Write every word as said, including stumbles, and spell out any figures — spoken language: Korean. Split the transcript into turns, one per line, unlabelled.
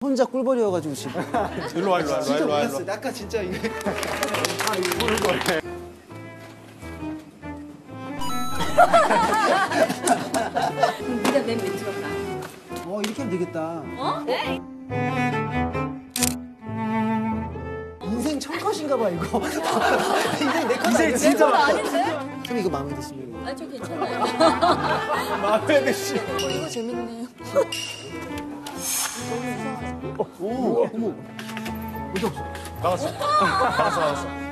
혼자 꿀벌이어가지고 지금.
일로 와, 일로 와, 일로 와, 일로 와.
아까 진짜 이게.
아, 이거 꿀벌.
네가 맨 밑으로 가.
어, 이렇게 하면 되겠다.
어? 네.
인생 첫 컷인가 봐, 이거. 인생 내컷
인생 진짜
아닌데?
형 이거 마음에 드시면.
아, 저 괜찮아요.
마음에 드시.
어, 이거 재밌네요.
오, 어머. 어디 없어?
나왔어. 나왔어, 나왔어.